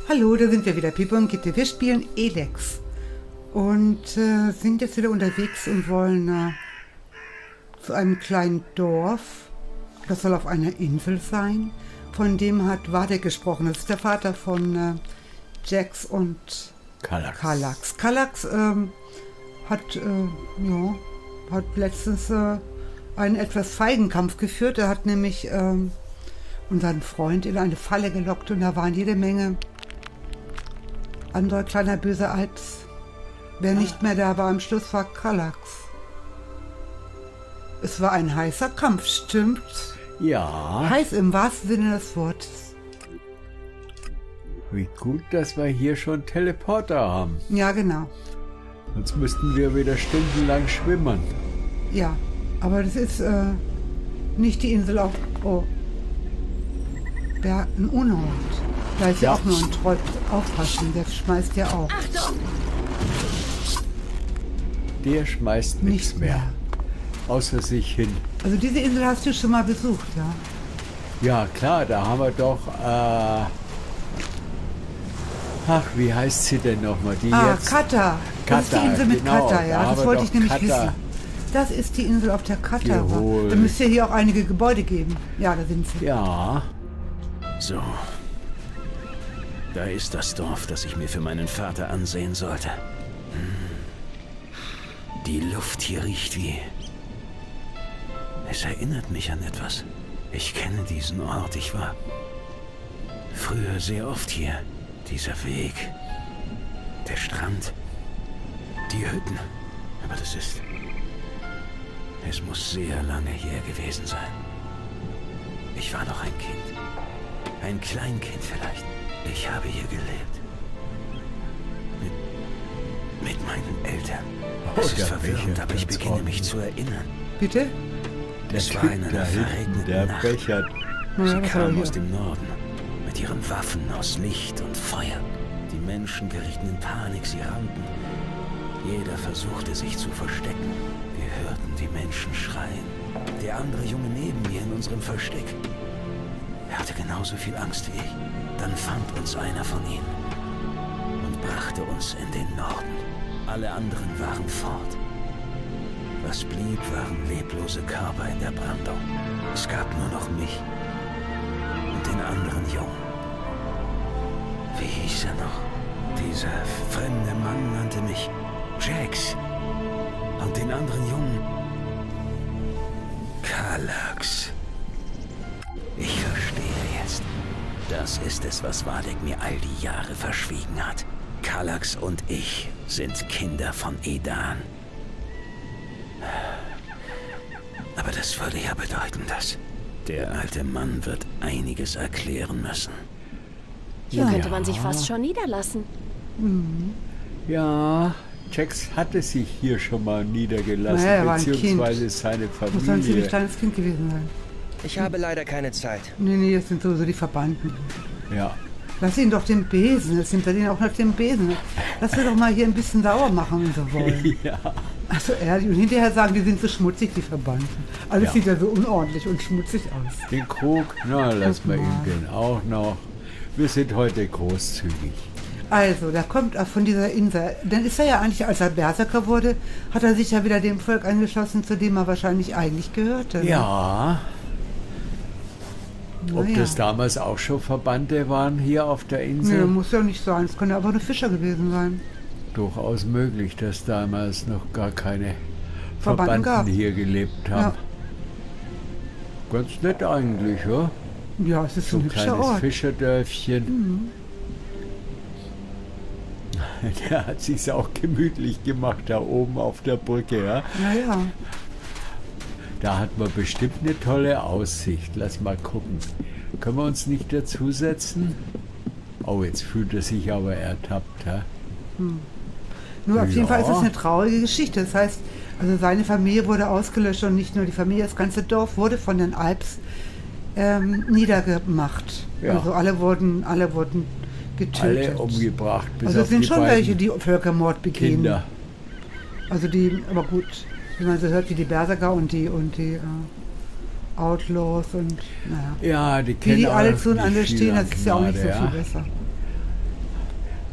Hallo, da sind wir wieder, Pippo und Gitte. Wir spielen Elex und sind jetzt wieder unterwegs und wollen zu einem kleinen Dorf. Das soll auf einer Insel sein. Von dem hat Wadek gesprochen. Das ist der Vater von Jax und Kallax. Kallax hat letztens einen etwas feigen Kampf geführt. Er hat nämlich unseren Freund in eine Falle gelockt und da waren jede Menge anderer kleiner böser Alps. Wer nicht mehr da war am Schluss, war Kallax. Es war ein heißer Kampf, stimmt? Ja. Heiß im wahrsten Sinne des Wortes. Wie gut, dass wir hier schon Teleporter haben. Ja, genau. Sonst müssten wir wieder stundenlang schwimmen. Ja, aber das ist nicht die Insel auf... Oh. Ein Unhold. Da ist ja auch nur ein Troll. Aufpassen, der schmeißt ja auch. Achtung! Der schmeißt nichts mehr. Außer sich hin. Also diese Insel hast du schon mal besucht, ja? Ja, klar, da haben wir doch... Ach, wie heißt sie denn nochmal? Kata. Das ist die Insel mit genau, Kata, ja. Das wollte ich nämlich Kata wissen. Das ist die Insel, auf der Kata war. geholt. Da müsste ja hier auch einige Gebäude geben. Ja, da sind sie. Ja. So. Da ist das Dorf, das ich mir für meinen Vater ansehen sollte. Die Luft hier riecht wie... Es erinnert mich an etwas. Ich kenne diesen Ort. Ich war früher sehr oft hier. Dieser Weg. Der Strand. Die Hütten. Aber das ist... Es muss sehr lange her gewesen sein. Ich war noch ein Kind. Ein Kleinkind vielleicht. Ich habe hier gelebt. Mit meinen Eltern. Es ist verwirrend, aber ich beginne mich zu erinnern. Bitte? Es war eine verregnete Nacht. Bechert. Sie kamen aus dem Norden. Mit ihren Waffen aus Licht und Feuer. Die Menschen gerieten in Panik, sie rannten. Jeder versuchte sich zu verstecken. Wir hörten die Menschen schreien. Der andere Junge neben mir in unserem Versteck. Er hatte genauso viel Angst wie ich. Dann fand uns einer von ihnen und brachte uns in den Norden. Alle anderen waren fort. Was blieb, waren leblose Körper in der Brandung. Es gab nur noch mich und den anderen Jungen. Wie hieß er noch? Dieser fremde Mann nannte mich Jax. Und den anderen Jungen Kallax. Ich verstehe jetzt. Das ist es, was Wadek mir all die Jahre verschwiegen hat. Kallax und ich sind Kinder von Edan. Aber das würde ja bedeuten, dass der alte Mann wird einiges erklären müssen. Hier könnte man sich fast schon niederlassen. Ja, Jax hatte sich hier schon mal niedergelassen, Naja, er war ein beziehungsweise Kind. seine Muss ein ziemlich Familie. kleines Kind gewesen sein. Ich habe leider keine Zeit. Nee, das sind sowieso die Verbannten. Ja. Lass ihn doch den Besen. Das sind bei denen auch nach dem Besen. Lass wir doch mal hier ein bisschen sauer machen, wenn sie wollen. Ja. Also ehrlich. Und hinterher sagen, die sind so schmutzig, die Verbannten. Alles sieht ja so unordentlich und schmutzig aus. Den Krug, na, lass Guck mal mal. ihn gehen. Auch noch. Wir sind heute großzügig. Also, da kommt auch von dieser Insel. Dann ist er ja eigentlich, als er Berserker wurde, hat er sich ja wieder dem Volk angeschlossen, zu dem er wahrscheinlich eigentlich gehörte. Ne? Ja. Ob Naja. das damals auch schon Verbannte waren hier auf der Insel? Nee, muss ja nicht sein. Es kann ja aber nur Fischer gewesen sein. Durchaus möglich, dass damals noch gar keine Verbannten gab. Verbannten hier gelebt haben. Ganz nett eigentlich, ja? Ja, es ist So ein ein hübscher kleines Ort. Fischerdörfchen. Der hat sich's auch gemütlich gemacht da oben auf der Brücke, ja? Naja. Da hat man bestimmt eine tolle Aussicht. Lass mal gucken. Können wir uns nicht dazusetzen? Oh, jetzt fühlt er sich aber ertappt, ha? Nur auf jeden Ja. Fall ist es eine traurige Geschichte. Das heißt, also seine Familie wurde ausgelöscht und nicht nur die Familie, das ganze Dorf wurde von den Alps niedergemacht. Ja. Also alle wurden getötet. Alle umgebracht, bis Also auf es sind die schon beiden welche, die Völkermord begehen. Kinder. Also die, aber gut, wenn man so hört, wie die Berserker und die Outlaws und naja. Ja, die Wie kennen die alle auch zueinander nicht viel stehen, an das ist ja auch nicht so Gnade, viel besser.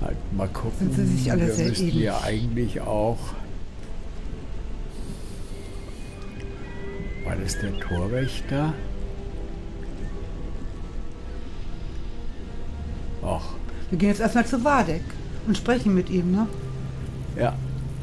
Halt mal gucken. Sind sie sich alle wir sehr müssten ähnlich. ja eigentlich auch... War das der Torwächter? Ach, Wir gehen jetzt erstmal zu Wadek und sprechen mit ihm, ne? ja.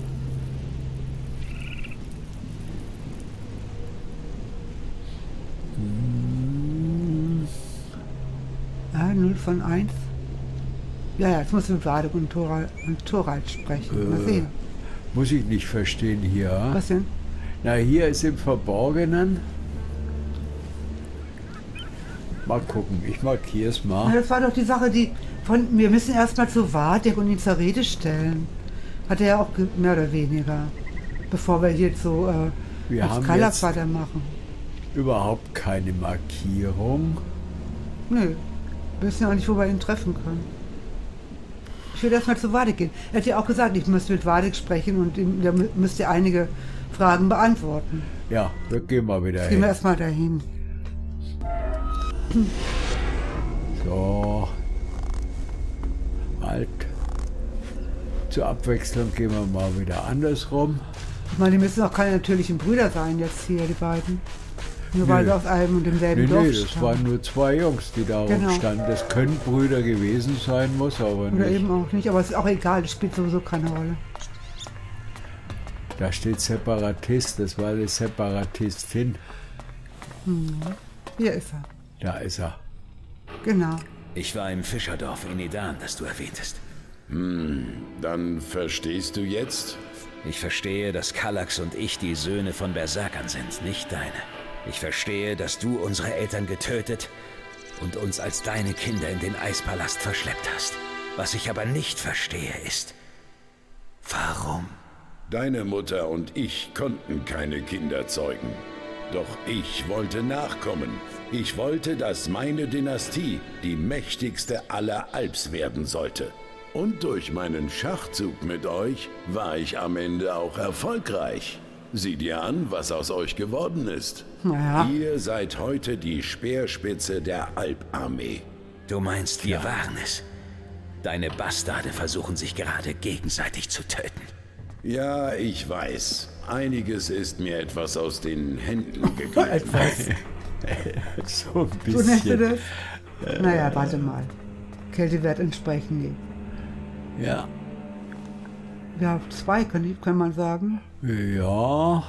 Ja, 0 von 1. Ja, jetzt muss ich mit Wadek und Thorald sprechen. Mal sehen. Muss ich nicht verstehen hier. Was denn? Na, hier ist im Verborgenen. Mal gucken, ich markiere es Na, mal. das war doch die Sache, wir müssen erstmal zu Wadek und ihn zur Rede stellen. Hat er ja auch mehr oder weniger. Bevor wir jetzt so Wir als haben Kalak jetzt weitermachen. überhaupt keine Markierung. Nö, wir wissen ja auch nicht, wo wir ihn treffen können. Ich will erstmal zu Wadek gehen. Er hat ja auch gesagt, ich müsste mit Wadek sprechen und der müsste einige Fragen beantworten. Ja, wir gehen mal wieder Gehen wir hin. erstmal dahin. So. Halt. Zur Abwechslung gehen wir mal wieder andersrum. Ich meine, die müssen auch keine natürlichen Brüder sein jetzt hier, die beiden. Nur Nö. weil wir aus einem und demselben Dorf Nee, das stammen. waren nur zwei Jungs, die da Genau. rumstanden. Das können Brüder gewesen sein, muss aber Oder nicht. eben auch nicht, aber es ist auch egal, das spielt sowieso keine Rolle. Da steht Separatist, das war eine Separatistin. Hier ist er. Da ist er. Genau. Ich war im Fischerdorf in Edan, das du erwähntest. Dann verstehst du jetzt? Ich verstehe, dass Kallax und ich die Söhne von Berserkern sind, nicht deine. Ich verstehe, dass du unsere Eltern getötet und uns als deine Kinder in den Eispalast verschleppt hast. Was ich aber nicht verstehe ist, warum? Deine Mutter und ich konnten keine Kinder zeugen. Doch ich wollte nachkommen. Ich wollte, dass meine Dynastie die mächtigste aller Alps werden sollte. Und durch meinen Schachzug mit euch war ich am Ende auch erfolgreich. Sieh dir an, was aus euch geworden ist. Naja. Ihr seid heute die Speerspitze der Alparmee. Du meinst, wir waren es? Deine Bastarde versuchen sich gerade gegenseitig zu töten. Ja, ich weiß. Einiges ist mir etwas aus den Händen geglitten. So ein So nennst du bisschen. das? Naja, warte mal. Kältewert entsprechend. Ja. Ja, 2 kann man sagen. Ja,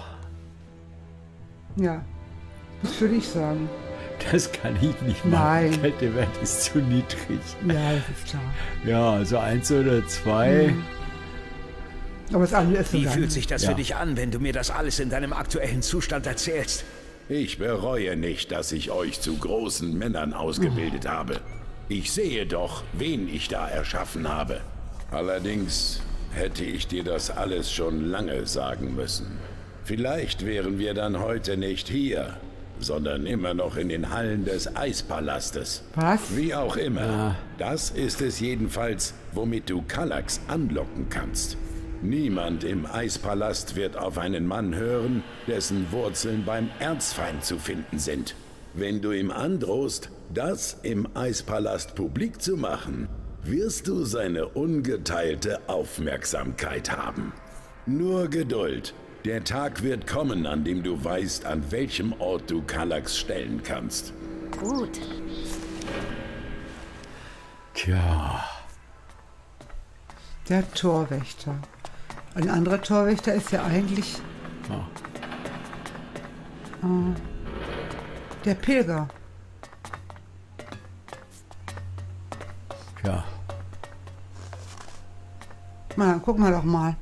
Ja, das würde ich sagen. das kann ich nicht machen. Nein. Kältewert ist zu niedrig. Ja, das ist klar. Ja, also 1 oder 2. Aber das andere ist so Wie sein. fühlt sich das Ja. für dich an, wenn du mir das alles in deinem aktuellen Zustand erzählst? Ich bereue nicht, dass ich euch zu großen Männern ausgebildet habe. Ich sehe doch, wen ich da erschaffen habe. Allerdings hätte ich dir das alles schon lange sagen müssen. Vielleicht wären wir dann heute nicht hier, sondern immer noch in den Hallen des Eispalastes. Was? Wie auch immer. Das ist es jedenfalls, womit du Kallax anlocken kannst. Niemand im Eispalast wird auf einen Mann hören, dessen Wurzeln beim Erzfeind zu finden sind. Wenn du ihm androhst, das im Eispalast publik zu machen, wirst du seine ungeteilte Aufmerksamkeit haben. Nur Geduld. Der Tag wird kommen, an dem du weißt, an welchem Ort du Kallax stellen kannst. Gut. Tja, Der Torwächter. Ein anderer Torwächter ist ja eigentlich der Pilger. tja. Na, dann gucken wir doch mal.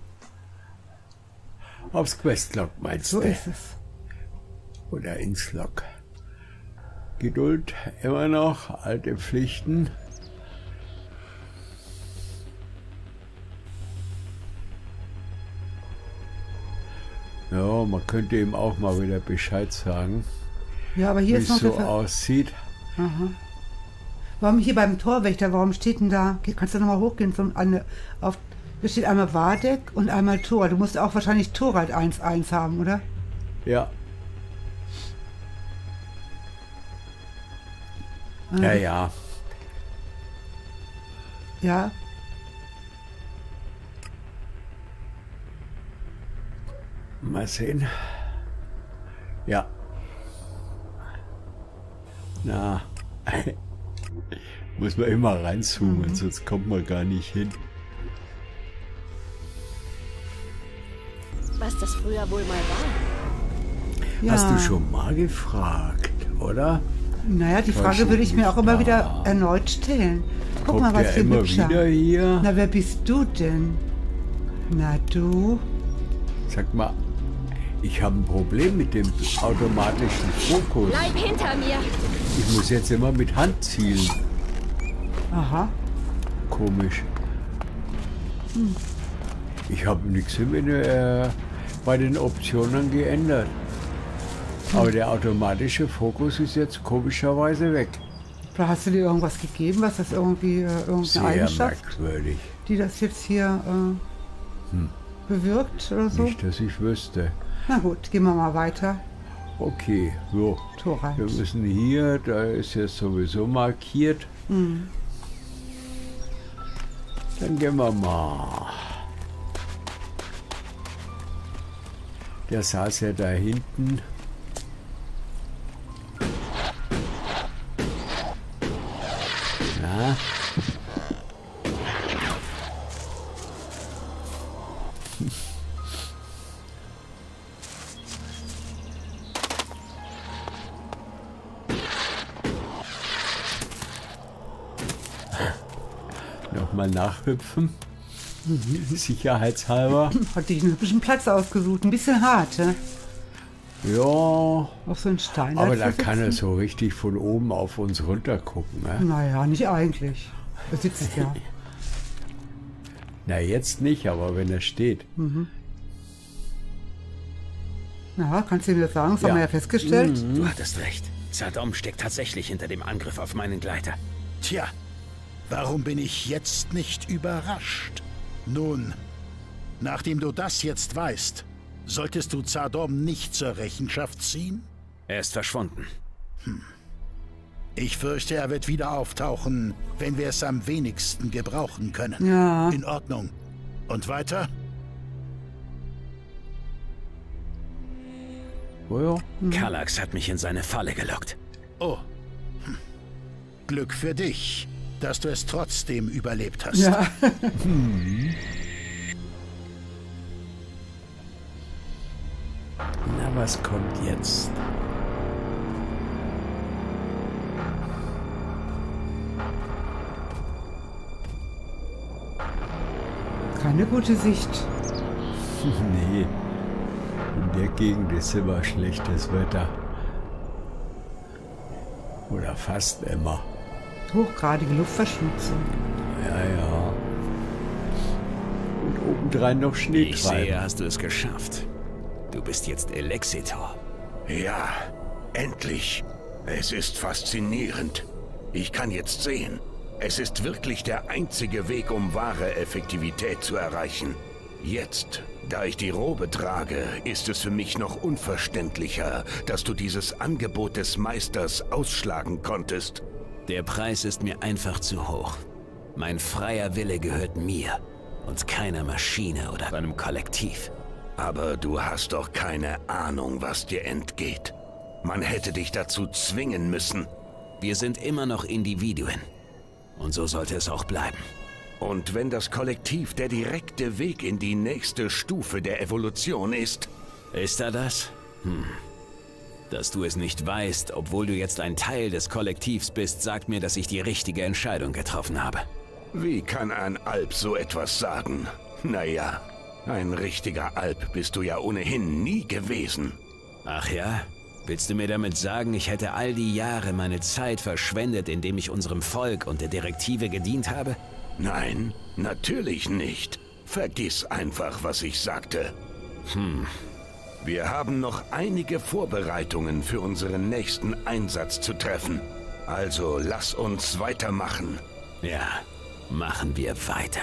Aufs Questlog meinst So du? ist es. Oder ins Log. Geduld immer noch, alte Pflichten. Ja, man könnte ihm auch mal wieder Bescheid sagen, Ja, aber wie hier es ist noch so der aussieht. Warum hier beim Torwächter, warum steht denn da? Kannst du nochmal hochgehen? Da steht einmal Wadek und einmal Thor. Du musst auch wahrscheinlich Thorald 1-1 haben, oder? Ja. Ja, ja. Ja. Mal sehen. Ja. Na. Muss man immer reinzoomen, sonst kommt man gar nicht hin. Was das früher wohl mal war. Ja. Hast du schon mal gefragt, oder? Naja, die Frage würde ich mir auch immer wieder erneut stellen. Guck mal, Kommt was der für ein immer Hübscher. wieder hier? Na, wer bist du denn? Na, du? Sag mal, ich habe ein Problem mit dem automatischen Fokus. Bleib hinter mir! Ich muss jetzt immer mit Hand zielen. Aha. Komisch. Ich habe nichts bei den Optionen geändert. Aber der automatische Fokus ist jetzt komischerweise weg. Oder hast du dir irgendwas gegeben, was das irgendwie, irgendeine Sehr Eigenschaft, merkwürdig. die das jetzt hier bewirkt oder so? Nicht, dass ich wüsste. Na gut, gehen wir mal weiter. Okay, so. Torrent. Wir müssen hier, da ist jetzt sowieso markiert. Dann gehen wir mal. Der saß ja da hinten. Ja. Nochmal nachhüpfen. Sicherheitshalber. Hat dich einen hübschen Platz ausgesucht. Ein bisschen hart, ne? Ja, Auf so einen Stein. aber da kann er so richtig von oben auf uns runter gucken. Ne? Naja, nicht eigentlich. Er sitzt ja. Na, jetzt nicht, aber wenn er steht. Na, kannst du mir das sagen? Das haben wir ja festgestellt. Du hattest recht. Zadom steckt tatsächlich hinter dem Angriff auf meinen Gleiter. Tja, warum bin ich jetzt nicht überrascht? Nun, nachdem du das jetzt weißt, solltest du Zadom nicht zur Rechenschaft ziehen? Er ist verschwunden. Ich fürchte, er wird wieder auftauchen, wenn wir es am wenigsten gebrauchen können. Ja. In Ordnung. Und weiter? Oh ja. Kallax hat mich in seine Falle gelockt. Oh. Glück für dich, dass du es trotzdem überlebt hast. Ja. Na, was kommt jetzt? Keine gute Sicht. Nee, in der Gegend ist immer schlechtes Wetter. Oder fast immer. Hochgradige Luftverschmutzung. Ja, ja. Und obendrein noch Schnee Ich sehe, treiben. hast du es geschafft. Du bist jetzt Elexitor. Ja, endlich. Es ist faszinierend. Ich kann jetzt sehen. Es ist wirklich der einzige Weg, um wahre Effektivität zu erreichen. Jetzt, da ich die Robe trage, ist es für mich noch unverständlicher, dass du dieses Angebot des Meisters ausschlagen konntest. Der Preis ist mir einfach zu hoch. Mein freier Wille gehört mir und keiner Maschine oder einem Kollektiv. Aber du hast doch keine Ahnung, was dir entgeht. Man hätte dich dazu zwingen müssen. Wir sind immer noch Individuen. Und so sollte es auch bleiben. Und wenn das Kollektiv der direkte Weg in die nächste Stufe der Evolution ist, Ist er das? Dass du es nicht weißt, obwohl du jetzt ein Teil des Kollektivs bist, sagt mir, dass ich die richtige Entscheidung getroffen habe. wie kann ein Alp so etwas sagen? Naja, ein richtiger Alp bist du ja ohnehin nie gewesen. Ach ja? Willst du mir damit sagen, ich hätte all die Jahre meine Zeit verschwendet, indem ich unserem Volk und der Direktive gedient habe? Nein, natürlich nicht. Vergiss einfach, was ich sagte. Wir haben noch einige Vorbereitungen für unseren nächsten Einsatz zu treffen. Also lass uns weitermachen. Ja, machen wir weiter.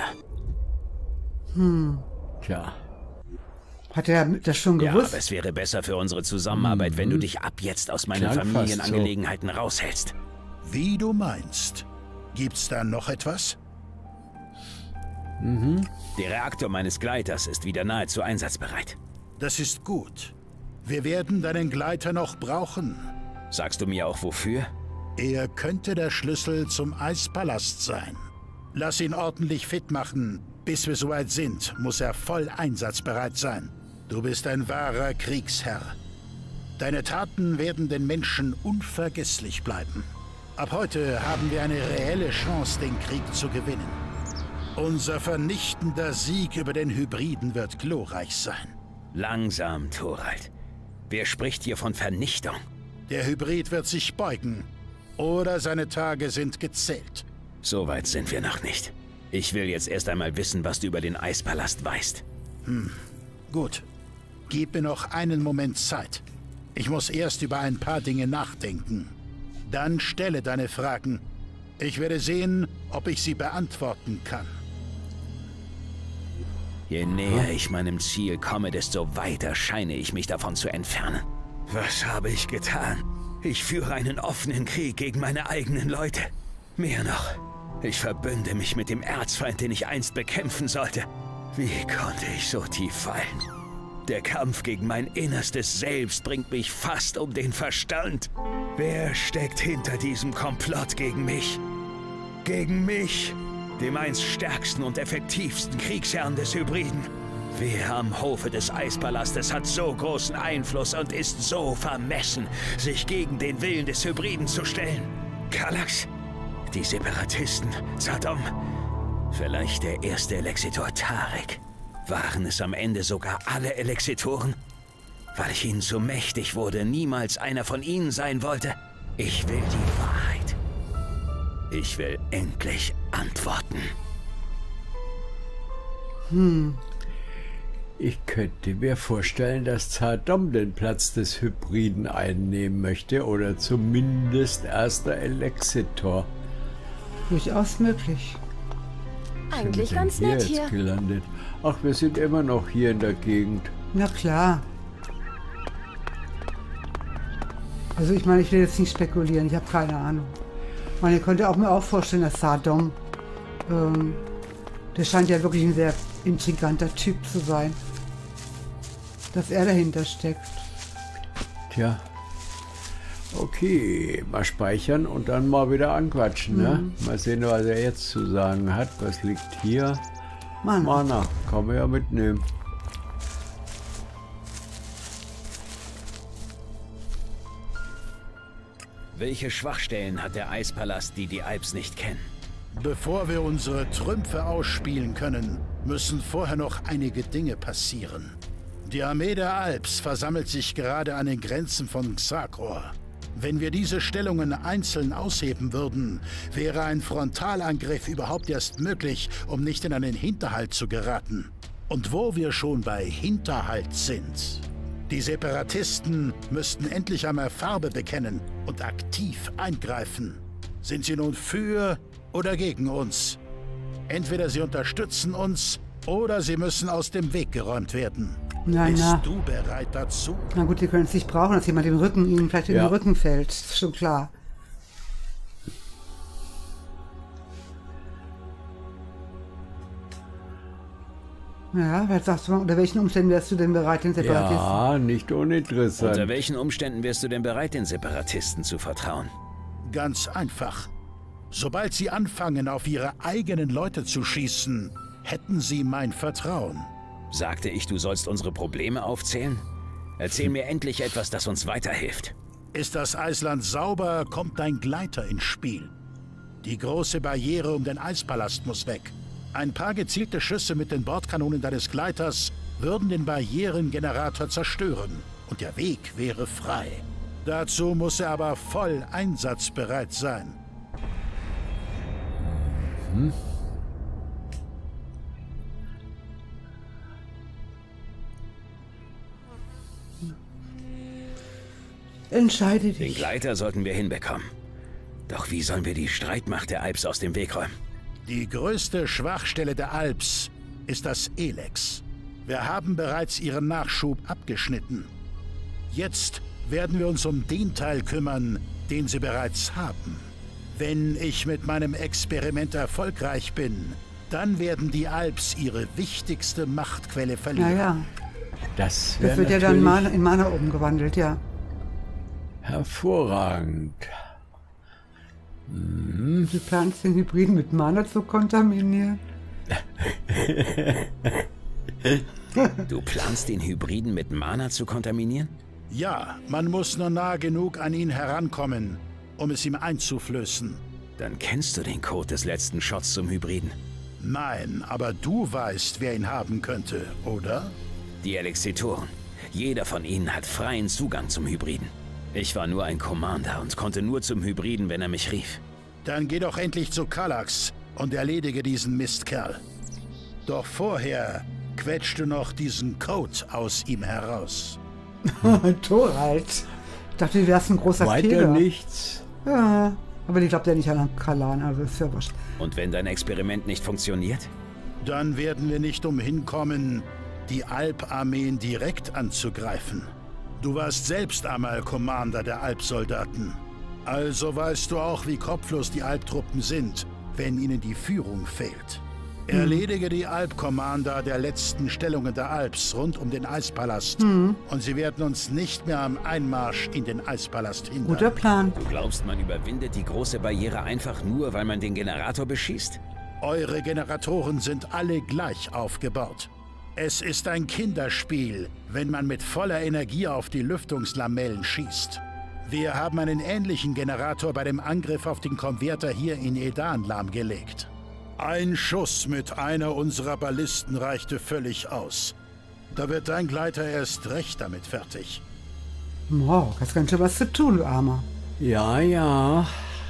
Tja, Hat er das schon Ja, aber gewusst? es wäre besser für unsere Zusammenarbeit, wenn du dich ab jetzt aus meinen Klang fast Familienangelegenheiten raushältst. Wie du meinst. Gibt's da noch etwas? Der Reaktor meines Gleiters ist wieder nahezu einsatzbereit. Das ist gut. Wir werden deinen Gleiter noch brauchen. Sagst du mir auch wofür? Er könnte der Schlüssel zum Eispalast sein. Lass ihn ordentlich fit machen. Bis wir soweit sind, muss er voll einsatzbereit sein. Du bist ein wahrer Kriegsherr. Deine Taten werden den Menschen unvergesslich bleiben. Ab heute haben wir eine reelle Chance, den Krieg zu gewinnen. Unser vernichtender Sieg über den Hybriden wird glorreich sein. Langsam, Thorald. Wer spricht hier von Vernichtung? Der Hybrid wird sich beugen. Oder seine Tage sind gezählt. So weit sind wir noch nicht. Ich will jetzt erst einmal wissen, was du über den Eispalast weißt. Gut. Gib mir noch einen Moment Zeit. Ich muss erst über ein paar Dinge nachdenken. Dann stelle deine Fragen. Ich werde sehen, ob ich sie beantworten kann. Je näher ich meinem Ziel komme, desto weiter scheine ich mich davon zu entfernen. Was habe ich getan? Ich führe einen offenen Krieg gegen meine eigenen Leute. Mehr noch, ich verbünde mich mit dem Erzfeind, den ich einst bekämpfen sollte. Wie konnte ich so tief fallen? Der Kampf gegen mein innerstes Selbst bringt mich fast um den Verstand. Wer steckt hinter diesem Komplott gegen mich? Gegen mich, dem einst stärksten und effektivsten Kriegsherrn des Hybriden. Wer am Hofe des Eispalastes hat so großen Einfluss und ist so vermessen, sich gegen den Willen des Hybriden zu stellen? Kallax? Die Separatisten? Zadom? Vielleicht der erste Elexitor Tarek? Waren es am Ende sogar alle Elexitoren? Weil ich ihnen zu mächtig wurde, niemals einer von ihnen sein wollte? Ich will die Wahrheit. Ich will endlich antworten. Ich könnte mir vorstellen, dass Zadom den Platz des Hybriden einnehmen möchte oder zumindest erster Elexitor. Durchaus möglich. Eigentlich Sind ganz wir nett jetzt hier. gelandet? Ach, wir sind immer noch hier in der Gegend. Na klar. Also ich meine, ich will jetzt nicht spekulieren, ich habe keine Ahnung. Ich meine, ihr könnt auch mir auch vorstellen, dass Zadom, der scheint ja wirklich ein sehr intriganter Typ zu sein. Dass er dahinter steckt. Tja. Okay, mal speichern und dann mal wieder anquatschen, ne? Mal sehen, was er jetzt zu sagen hat. Was liegt hier? Mana, kann man ja mitnehmen. Welche Schwachstellen hat der Eispalast, die die Alps nicht kennen? Bevor wir unsere Trümpfe ausspielen können, müssen vorher noch einige Dinge passieren. Die Armee der Alps versammelt sich gerade an den Grenzen von Xakor. Wenn wir diese Stellungen einzeln ausheben würden, wäre ein Frontalangriff überhaupt erst möglich, um nicht in einen Hinterhalt zu geraten. Und wo wir schon bei Hinterhalt sind. Die Separatisten müssten endlich einmal Farbe bekennen und aktiv eingreifen. Sind sie nun für oder gegen uns? Entweder sie unterstützen uns oder sie müssen aus dem Weg geräumt werden. Bist du bereit dazu? Na gut, die können es nicht brauchen, dass jemand ihnen vielleicht in den Rücken fällt. Das ist schon klar. Ja, was sagst du, unter welchen Umständen wärst du denn bereit, den Separatisten? Ja, nicht uninteressant. Unter welchen Umständen wärst du denn bereit, den Separatisten zu vertrauen? Ganz einfach. Sobald sie anfangen, auf ihre eigenen Leute zu schießen, hätten sie mein Vertrauen. Sagte ich, du sollst unsere Probleme aufzählen? Erzähl mir endlich etwas, das uns weiterhilft. Ist das Eisland sauber, kommt dein Gleiter ins Spiel. Die große Barriere um den Eispalast muss weg. Ein paar gezielte Schüsse mit den Bordkanonen deines Gleiters würden den Barrierengenerator zerstören und der Weg wäre frei. Dazu muss er aber voll einsatzbereit sein. Entscheide dich. Den Gleiter sollten wir hinbekommen. Doch wie sollen wir die Streitmacht der Alps aus dem Weg räumen? Die größte Schwachstelle der Alps ist das Elex. Wir haben bereits ihren Nachschub abgeschnitten. Jetzt werden wir uns um den Teil kümmern, den sie bereits haben. Wenn ich mit meinem Experiment erfolgreich bin, dann werden die Alps ihre wichtigste Machtquelle verlieren. Naja. Das Das wird ja dann in Mana umgewandelt, ja. Hervorragend. Du planst den Hybriden mit Mana zu kontaminieren? Du planst den Hybriden mit Mana zu kontaminieren? Ja, man muss nur nah genug an ihn herankommen, um es ihm einzuflößen. Dann kennst du den Code des letzten Shots zum Hybriden. Nein, aber du weißt, wer ihn haben könnte, oder? Die Elexitoren. Jeder von ihnen hat freien Zugang zum Hybriden. Ich war nur ein Commander und konnte nur zum Hybriden, wenn er mich rief. Dann geh doch endlich zu Kallax und erledige diesen Mistkerl. Doch vorher quetschst du noch diesen Code aus ihm heraus. Torald. Ich dachte, du wärst ein großer Weiter Fehler. nichts. Ja, aber ich glaube ja nicht an Kalan, also ist ja wurscht. Und wenn dein Experiment nicht funktioniert? Dann werden wir nicht umhin kommen, die Alp-Armeen direkt anzugreifen. Du warst selbst einmal Commander der Alp-Soldaten. Also weißt du auch, wie kopflos die Alp-Truppen sind, wenn ihnen die Führung fehlt. Erledige die Alp-Commander der letzten Stellungen der Alps rund um den Eispalast. Und sie werden uns nicht mehr am Einmarsch in den Eispalast hindern. Guter Plan. Du glaubst, man überwindet die große Barriere einfach nur, weil man den Generator beschießt? Eure Generatoren sind alle gleich aufgebaut. Es ist ein Kinderspiel, wenn man mit voller Energie auf die Lüftungslamellen schießt. Wir haben einen ähnlichen Generator bei dem Angriff auf den Konverter hier in Edan lahmgelegt. Ein Schuss mit einer unserer Ballisten reichte völlig aus. Da wird dein Gleiter erst recht damit fertig. Wow, hast ganz schön was zu tun, du Armer. Ja, ja.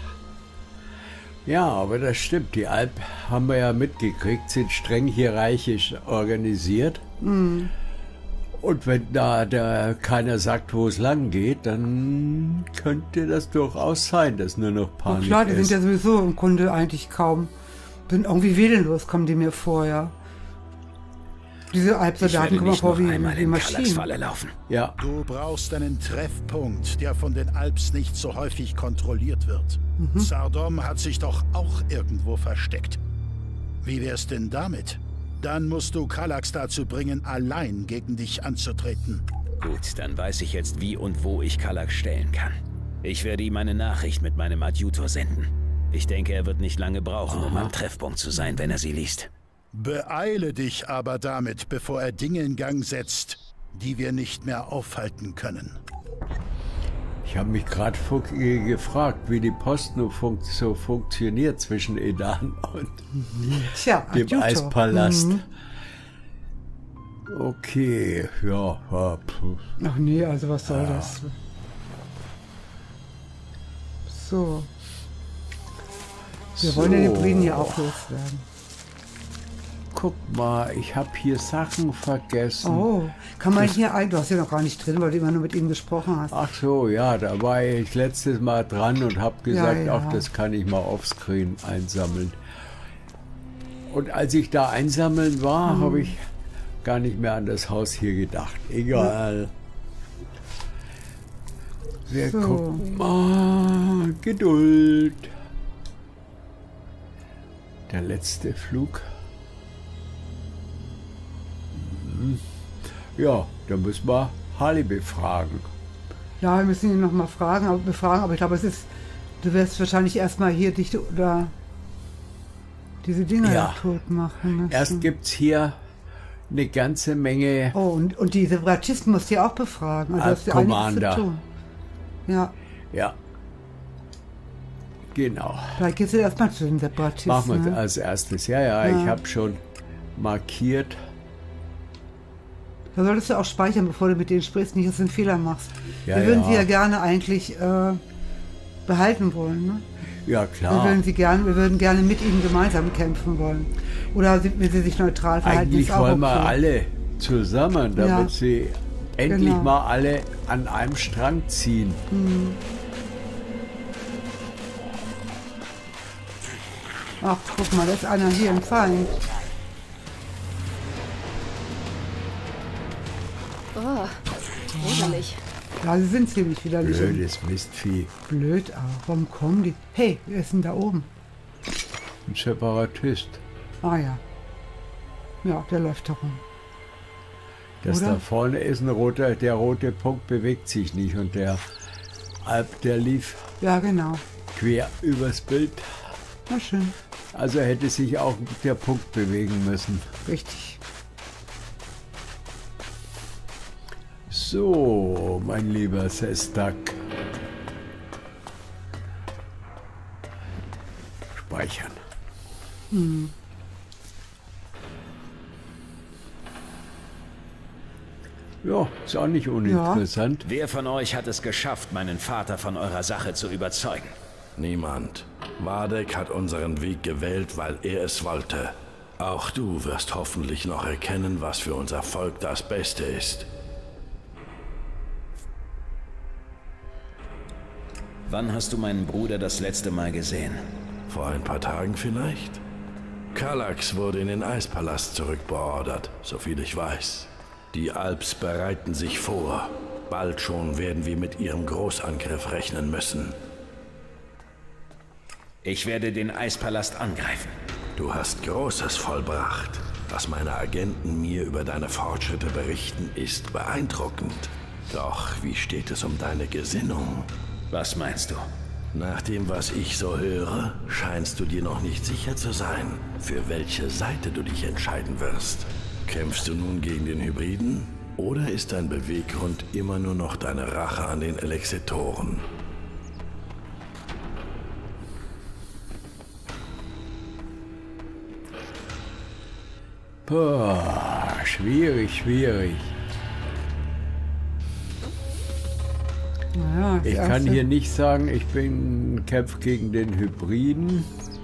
Ja, aber das stimmt. Die Alp haben wir ja mitgekriegt, sind streng hierarchisch organisiert. Und wenn da keiner sagt, wo es lang geht, dann könnte das durchaus sein, dass nur noch Panik ist. Klar, die sind ja sowieso im Grunde eigentlich kaum. Sind irgendwie willenlos, kommen die mir vor, ja. Diese Alpsoldaten kommen mir vor wie Maschinen. Falle laufen. Ja. Du brauchst einen Treffpunkt, der von den Alps nicht so häufig kontrolliert wird. Sardom hat sich doch auch irgendwo versteckt. Wie wär's denn damit? Dann musst du Kallax dazu bringen, allein gegen dich anzutreten. Gut, dann weiß ich jetzt, wie und wo ich Kallax stellen kann. Ich werde ihm eine Nachricht mit meinem Adjutor senden. Ich denke, er wird nicht lange brauchen, um am Treffpunkt zu sein, wenn er sie liest. Beeile dich aber damit, bevor er Dinge in Gang setzt, die wir nicht mehr aufhalten können. Ich habe mich gerade gefragt, wie die Post nur so funktioniert zwischen Edan und dem Adjutor. Eispalast. Okay, ja. Ach nee, also was soll das? So. Wir wollen den Hybriden ja auch loswerden. Guck mal, ich habe hier Sachen vergessen. Oh, kann man hier ein... Du hast ja noch gar nicht drin, weil du immer nur mit ihm gesprochen hast. Ach so, ja, da war ich letztes Mal dran und habe gesagt, Ja. ach, das kann ich mal offscreen einsammeln. Und als ich da einsammeln war, habe ich gar nicht mehr an das Haus hier gedacht. Egal. Wir So. gucken mal. Geduld. Der letzte Flug. Ja, da müssen wir Harley befragen. Ja, wir müssen ihn noch mal befragen, aber ich glaube, du wirst wahrscheinlich erstmal hier dich oder diese Dinger Ja. tot machen müssen. Erst gibt es hier eine ganze Menge Oh, und die Separatisten musst du ja auch befragen. Also hast du einiges Commander. zu tun. Ja, Ja. Genau. vielleicht gehst du erstmal zu den Separatisten. Machen wir ne? als erstes. Ja, ich habe schon markiert. Da solltest du auch speichern, bevor du mit denen sprichst, nicht, dass du einen Fehler machst. Ja, Wir würden ja. sie ja gerne eigentlich behalten wollen. Ne? Ja, Wir klar. würden gerne mit ihnen gemeinsam kämpfen wollen. Oder wenn sie sich neutral verhalten, Eigentlich ist auch wollen wir okay. alle zusammen, damit Ja. sie endlich Genau. mal alle an einem Strang ziehen. Ach, guck mal, da ist einer hier, ein Feind. Oh, gruselig. Ja, sie sind ziemlich widerlich. und Blödes Mistvieh. Blöd auch. Warum kommen die? Hey, wer ist denn da oben? Ein Separatist. Ah ja. Ja, der läuft da rum. Das Oder? da vorne ist ein roter, der rote Punkt bewegt sich nicht und der Alp, der lief Ja, genau. quer übers Bild. Na schön. Also hätte sich auch der Punkt bewegen müssen. Richtig. So, mein lieber Sestak. Speichern. Ja, ist auch nicht uninteressant. Wer von euch hat es geschafft, meinen Vater von eurer Sache zu überzeugen? Niemand. Wadek hat unseren Weg gewählt, weil er es wollte. Auch du wirst hoffentlich noch erkennen, was für unser Volk das Beste ist. Wann hast du meinen Bruder das letzte Mal gesehen? Vor ein paar Tagen vielleicht? Kallax wurde in den Eispalast zurückbeordert, soviel ich weiß. Die Alps bereiten sich vor. Bald schon werden wir mit ihrem Großangriff rechnen müssen. Ich werde den Eispalast angreifen. Du hast Großes vollbracht. Was meine Agenten mir über deine Fortschritte berichten, ist beeindruckend. Doch wie steht es um deine Gesinnung? Was meinst du? Nach dem, was ich so höre, scheinst du dir noch nicht sicher zu sein, für welche Seite du dich entscheiden wirst. Kämpfst du nun gegen den Hybriden? Oder ist dein Beweggrund immer nur noch deine Rache an den Elexitoren? Boah, schwierig, schwierig. Naja, Ich kann hier nicht sagen, ich bin Kämpf gegen den Hybriden.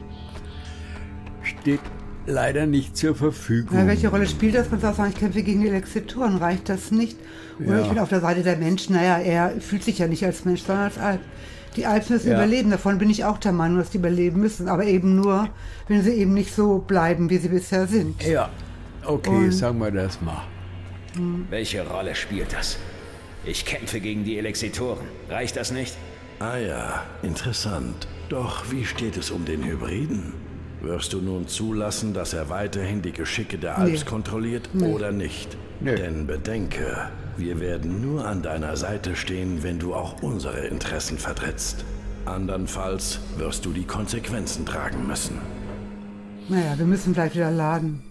Steht leider nicht zur Verfügung. Na, welche Rolle spielt das? Man sagt, ich kämpfe gegen die Elexitoren. Reicht das nicht? Oder Ja. ich bin auf der Seite der Menschen. Naja, er fühlt sich ja nicht als Mensch, sondern als Alp. Die Alps müssen Ja. überleben. Davon bin ich auch der Meinung, dass die überleben müssen. Aber eben nur, wenn sie eben nicht so bleiben, wie sie bisher sind. Ja, okay, Und- sagen wir das mal. Welche Rolle spielt das? Ich kämpfe gegen die Elexitoren. Reicht das nicht? Ah ja, interessant. Doch wie steht es um den Hybriden? Wirst du nun zulassen, dass er weiterhin die Geschicke der Alps Nee. kontrolliert oder nicht? Nee. Denn bedenke, wir werden nur an deiner Seite stehen, wenn du auch unsere Interessen vertrittst. Andernfalls wirst du die Konsequenzen tragen müssen. Naja, wir müssen gleich wieder laden.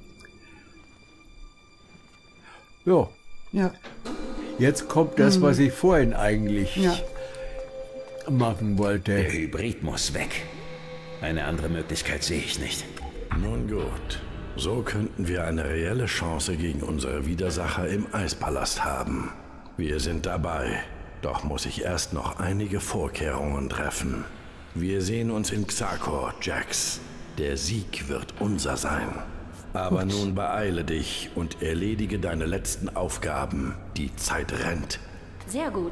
Ja, Ja, jetzt kommt das, was ich vorhin eigentlich ja. machen wollte. Der Hybrid muss weg. Eine andere Möglichkeit sehe ich nicht. Nun gut, so könnten wir eine reelle Chance gegen unsere Widersacher im Eispalast haben. Wir sind dabei, doch muss ich erst noch einige Vorkehrungen treffen. Wir sehen uns in Xakor, Jax. Der Sieg wird unser sein. Aber nun beeile dich und erledige deine letzten Aufgaben. Die Zeit rennt. Sehr gut.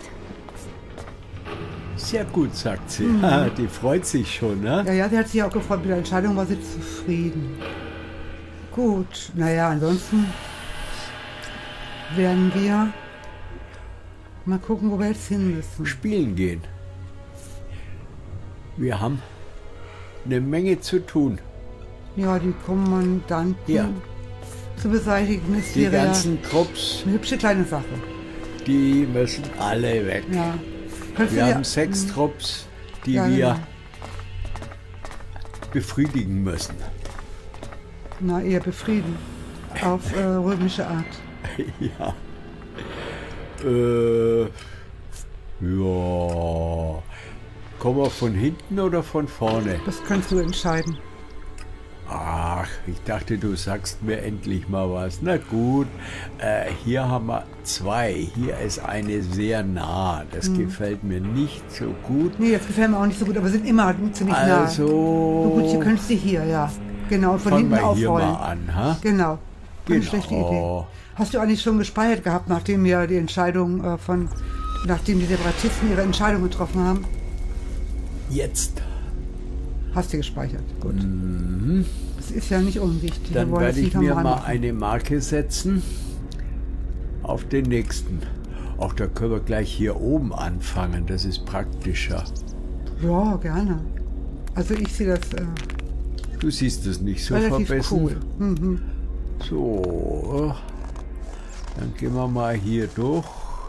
Sehr gut, sagt sie. Die freut sich schon, ne? Ja, sie hat sich auch gefreut. Mit der Entscheidung war sie zufrieden. Gut, naja, ansonsten werden wir mal gucken, wo wir jetzt hin müssen. Spielen gehen. Wir haben eine Menge zu tun. Ja, die Kommandanten Ja. zu beseitigen ist Die hier ganzen Trupps, eine hübsche kleine Sache. die müssen alle weg. Ja. Kannst du Wir dir- haben 6 Trupps, die Ja, wir genau. befriedigen müssen. Na, eher befrieden. Auf römische Art. Ja. Ja. Kommen wir von hinten oder von vorne? Das kannst du entscheiden. Ach, ich dachte, du sagst mir endlich mal was. Na gut, hier haben wir 2. Hier ist eine sehr nah. Das gefällt mir nicht so gut. Nee, das gefällt mir auch nicht so gut, aber sind immer ziemlich nah. Also, So gut, sie könntest du hier, ja. Genau, von fangen hinten wir hier aufrollen. mal an, ha? Genau. Keine Genau. schlechte Idee. Hast du eigentlich schon gespeichert gehabt, nachdem ja die Entscheidung nachdem die Separatisten ihre Entscheidung getroffen haben? Jetzt. Hast du gespeichert? Gut. Das ist ja nicht unwichtig. Wir Dann wollen werde das ich nicht mir am Rand mal machen. eine Marke setzen auf den nächsten. Auch da können wir gleich hier oben anfangen. Das ist praktischer. Ja, gerne. Also ich sehe das Du siehst es nicht so relativ verbessern. cool. Mhm. So. Dann gehen wir mal hier durch.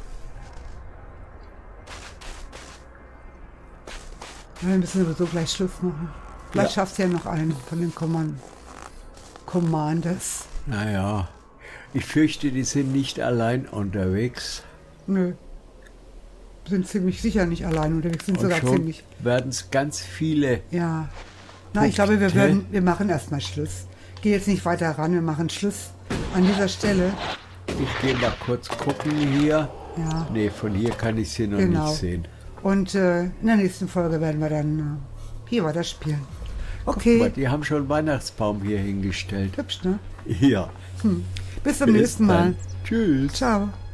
Wir müssen sowieso gleich Schluss machen. Vielleicht schaffst du ja noch einen von den Commanders. Naja, ich fürchte, die sind nicht allein unterwegs. Nö. Sind ziemlich sicher nicht allein unterwegs, sind Und sogar schon ziemlich. werden es ganz viele. Ja. Na, ich glaube, wir machen erstmal Schluss. Geh jetzt nicht weiter ran, wir machen Schluss an dieser Stelle. Ich gehe mal kurz gucken hier. Ja. Nee, von hier kann ich sie noch Genau. nicht sehen. Und in der nächsten Folge werden wir dann hier weiter spielen. Okay. Guck mal, die haben schon einen Weihnachtsbaum hier hingestellt. Hübsch, ne? Ja. Bis zum nächsten Mal. Tschüss. Ciao.